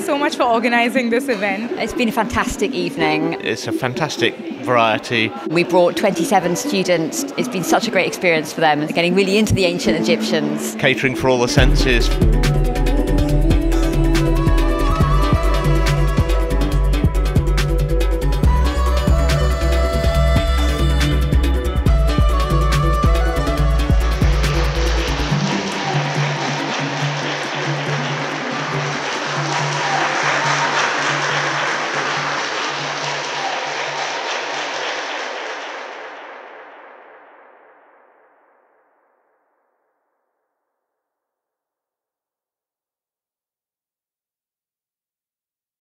so much for organising this event. It's been a fantastic evening. It's a fantastic variety. We brought 27 students. It's been such a great experience for them, getting really into the ancient Egyptians. Catering for all the senses.